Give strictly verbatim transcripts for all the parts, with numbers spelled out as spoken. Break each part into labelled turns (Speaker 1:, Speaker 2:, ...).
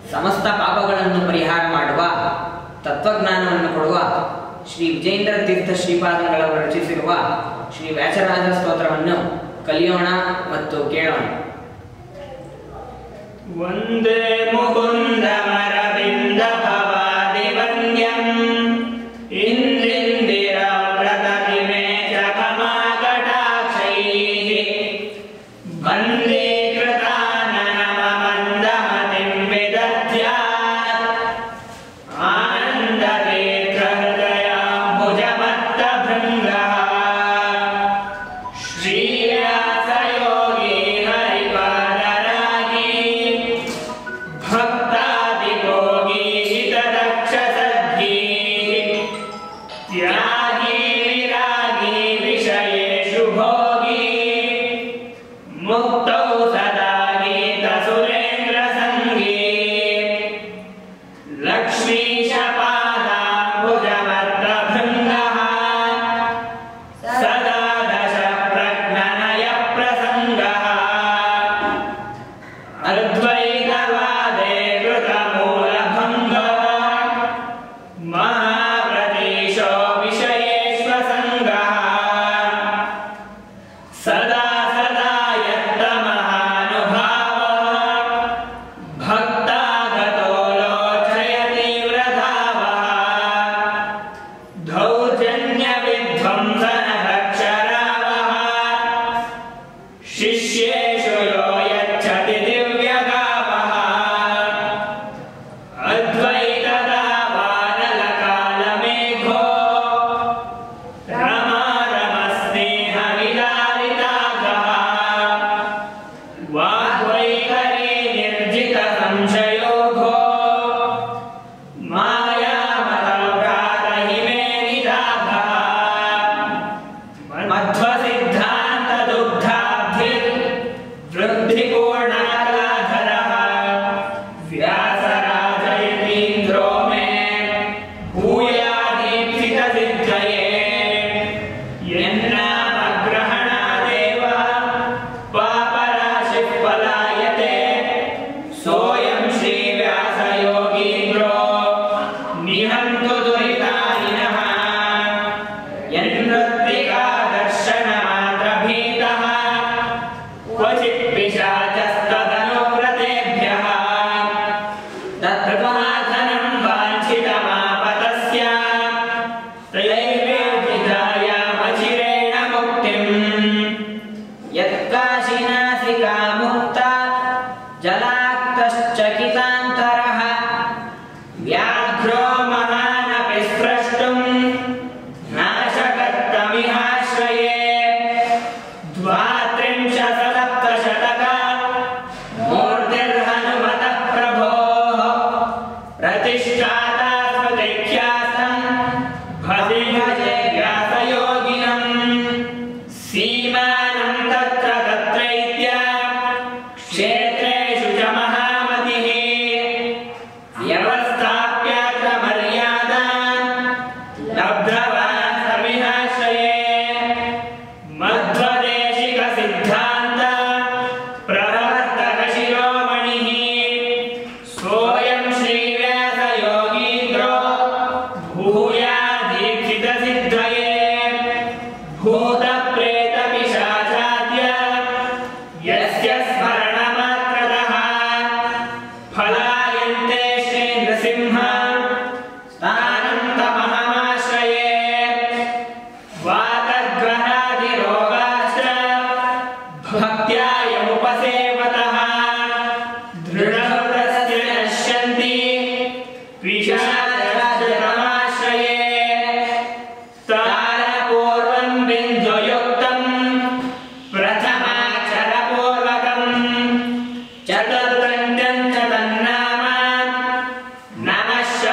Speaker 1: ಸಮಸ್ತ ಪಾಪಗಳನ್ನು ಪರಿಹಾರ ಮಾಡುವ ತತ್ವಜ್ಞಾನವನ್ನು ಕೊಡುವ ಶ್ರೀ ವಿಜಯೇಂದ್ರ ತೀರ್ಥ ಶ್ರೀಪಾದಂಗಳವರು ರಚಿಸಿರುವ ಶ್ರೀ ವ್ಯಾಸರಾಜ ಸ್ತೋತ್ರವನ್ನು ಕಲಿಯೋಣ ಮತ್ತು ಕೇಳೋಣ.
Speaker 2: ವಂದೇ ಮುಕುಂದ ಮರವಿಂದ ಭವಾದಿ ವಂದ್ಯಂ ಇಂದ್ರಿಂದಿರ ವ್ರತರಿಮೇ ಜಗಮಾ ಕಟಾಕ್ಷೈಃ ವಂದೇ ಕೃತಾನನಮ ಮಂದಮತಿಂ ವಿದಧ್ಯಾತ್ ಆನಂದತೀರ್ಥ ಹೃದಯಾಂಬುಜಮತ್ತ ಭೃಂಗಃ ಶ್ರೀವ್ಯಾಸಯೋಗಿ ಹರಿಪಾದರಾಗಿ ಭಕ್ತಾದಿಭೋಗಿ ಹಿತರಕ್ಷಸದ್ಧಿ ತ್ಯಾಗಿ ವಿರಾಗಿ ವಿಷಯೇಷು ಭೋಗಿ ಮುಕ್ತೌ ಸದಾ ಗೀತ ಸುರೇಂದ್ರ ಸಂಗೀ ಲಕ್ಷ್ಮೀಶ ಪಾದಾಂಬುಜಮತ್ತ ಭೃಂಗಃ ಸದಾ ದಶ ಪ್ರಜ್ಞನಯ ಪ್ರಸಂಗಃ ಅದ್ವೈತವಾದೇ ಕೃತಮೂಲಭಂಗಃ ಮಹಾಪ್ರತೀಶೋ ವಿಷಯೇಷ್ವಸಂಗಃ ಸದಾ ಸದಾ ಯತ್ತ ಮಹಾನುಭಾವಃ ಭಕ್ತಾಗತೋ ಲೋಚಯತಿ ವ್ರಧಾವಃ ದೌರ್ಜನ್ಯ ವಿಧ್ವಂಸನ ರಕ್ಷರಾವಃ ಶಿಷ್ಯೇಷು ಯೋ ಯಚ್ಚತಿ ದಿವ್ಯಗಾವಃ ಅದ್ವೈತದಾವಾನಲಕಾಲಮೇಘೋ ರಮಾ ರಮಸ್ನೇಹ ವಿದಾರಿತಾಗಃ ವಾಗ್ವೈಖರಿ ನಿರ್ಜಿತ ಸಂಶಯೋಘೋ ಮಾಯಾಮತವ್ರಾತಹಿಮೇ ನಿಧಾಗಃ ಮಧ್ವಸಿದ್ಧಾಂತ ದುಗ್ಧಾಬ್ಧಿರ್ ವೃದ್ಧಿಪೂರ್ಣಾಗಾಧರಃ ವ್ಯಾಸರಾಜಯತೀಂದ್ರೋ ಮೇ ಭೂಯಾದೀಪ್ಸಿತ ಸಿದ್ಧಯೇ ಯನ್ನಾಮಗ್ರಹಣಾದೇವ ಪಾಪರಾಶಿ ಪಲಾಯತೆ ಸೋಯಂ ಶ್ರೀ ವ್ಯಾಸಯೋಗೀಂದ್ರೋ ನಿಹಂತು ದುರಿತಾನಿನಃ ಯನ್ಮೃತ್ತಿಕಾ ದರ್ಶನ ಮಾತ್ರ ಭೀತಃ ಕ್ವಚಿತ್ ಪಿಶಾಚಸ್ತದನುವ್ರತೇಭ್ಯಃ ತತ್ವಾಧನಂ ವಾಂಛಿತಮಾಪತಸ್ಯ ತೈರ್ವೇದಿತಾಯಾಮಚಿರೇಣ ಮುಕ್ತಿಂ
Speaker 1: ಯತ್ಕಾಶಿನಾಸಿಕಾ ಮುಕ್ತ ಜಲಾಕ್ತಶ್ಚಕಿತಾಂತರಃ
Speaker 2: ವ್ಯಾಘ್ರೋ ಮಹಾನಪಿ ಸ್ಪೃಷ್ಟುಂ ನಾಶಕರ್ತಮಿಹಾಶ್ರಯೇ ದ್ವಾತ್ರಿಂಶಸಪ್ತಶತಕ ಮೂರ್ತಿರ್ಹನುಮತಃ ಪ್ರಭೋಃ ಪ್ರತಿಷ್ಠಾತಾ ಸ್ಮೃತಿಖ್ಯಾತಂ ಭಜೆ ಭಜೆ ವ್ಯಾಸಯೋಗಿನಂ ಸೀಮಾನಂ ತತ್ರ ತತ್ರೈತ್ಯ ಕ್ಷೇತ್ರೇಷು ಚ ಮಹಾಮತಿಃ ವ್ಯವಸ್ಥಾಪ್ಯಾತ್ರ ಮರ್ಯಾದಾನ್ ಲಬ್ಧವಾನ್ ಸಮಿಹಾಶ್ರಯೇ ಮಧ್ವದೇಶಿಕ ಸಿದ್ಧಾಂತ ಪ್ರವರ್ತಕ ಶಿರೋಮಣಿಃ ಸೋಯಂ ಶ್ರೀ ವ್ಯಾಸಯೋಗೀಂದ್ರೋ ಭೂಯಾದೀಕ್ಷಿತ ಸಿದ್ಧಯೇ ಭೂತ ಪ್ರೇತ ಪಿಶಾಚಾದ್ಯ ಯಸ್ಯ ಸ್ಮರಣ ಮಾತ್ರತಃ ಫಲಾಯಂತೆ ಶ್ರೀ ನೃಸಿಂಹ ಸ್ಥಾನಂ ತಮಹಮಾಶ್ರಯೇ ವಾತಗ್ರಹಾದಿರೋಗಾಶ್ಚ ಭಕ್ತ್ಯಾಯಮುಪಸೇವತಃ ದೃಢವ್ರತಸ್ಯ ನಶ್ಯಂತಿ ಪಿಶಾಚಾಶ್ರಯೇ ತಾರಪೂರ್ವಂ ಬಿಂದುಯುಕ್ತಂ ಪ್ರಥಮಾಕ್ಷರಪೂರ್ವಕಂ ಚತುರ್ಥ್ಯಂ ಚ ತನ್ನಾಮ ನಮಃ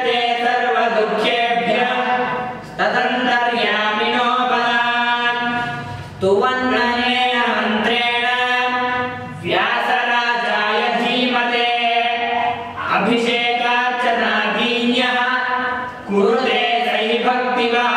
Speaker 2: मुच्यते सर्वदुःखेभ्यः तदन्तर्यामिनो बलात् तुवन्नयेन मन्त्रेण व्यासराजाय धीमते अभिषेकाच्च नागीन्यः कुरुते सहि भक्तिवा